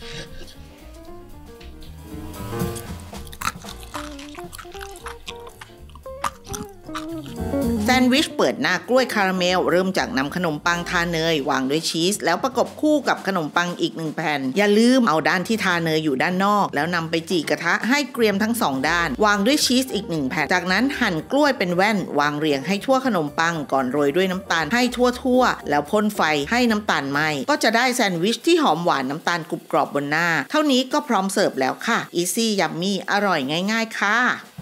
แซนด์วิชเปิดหน้ากล้วยคาราเมลเริ่มจากนำขนมปังทาเนยวางด้วยชีสแล้วประกบคู่กับขนมปังอีก1แผ่นอย่าลืมเอาด้านที่ทาเนยอยู่ด้านนอกแล้วนำไปจี่กระทะให้เกรียมทั้ง2ด้านวางด้วยชีสอีก1แผ่นจากนั้นหั่นกล้วยเป็นแว่นวางเรียงให้ทั่วขนมปังก่อนโรยด้วยน้ำตาลให้ทั่วแล้วพ่นไฟให้น้ำตาลไหม้ก็จะได้แซนด์วิชที่หอมหวานน้ำตาลกรุบกรอบบนหน้าเท่านี้ก็พร้อมเสิร์ฟแล้วค่ะ Easy Yummy อร่อยง่ายๆค่ะ